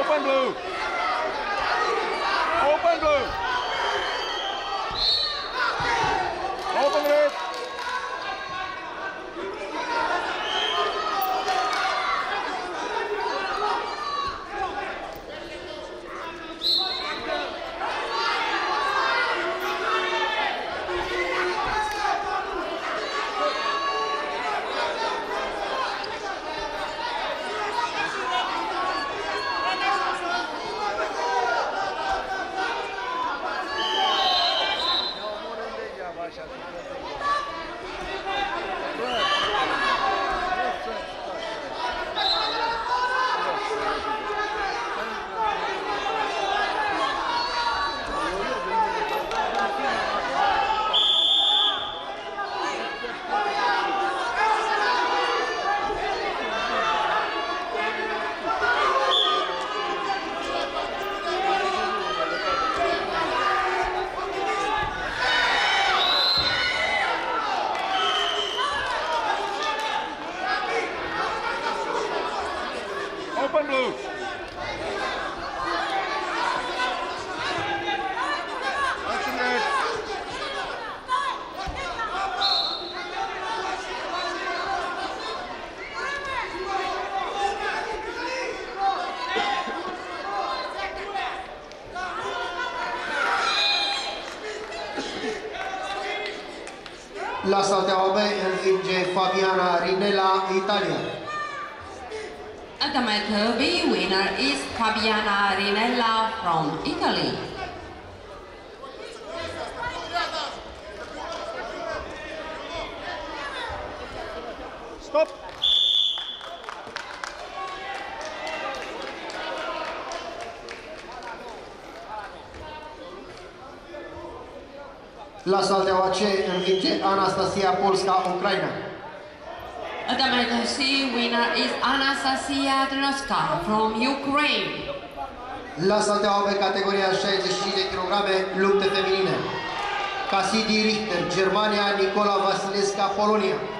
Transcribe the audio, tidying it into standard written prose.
Open blue. Open blue. Open red. Open blue. Action red. La Steaua B învinge Fabiana Rinella, Italia. Amateur B winner is Fabiana Rinella from Italy. Stop. La Steaua C învinge Anastasia Polska, Ucraina. Amateur C winner is Anastasia Droska from Ukraine. La Steaua B categoria 65 de kg, lupte feminine. Cassidy Richter, Germania, Nicola Vasilesca, Polonia.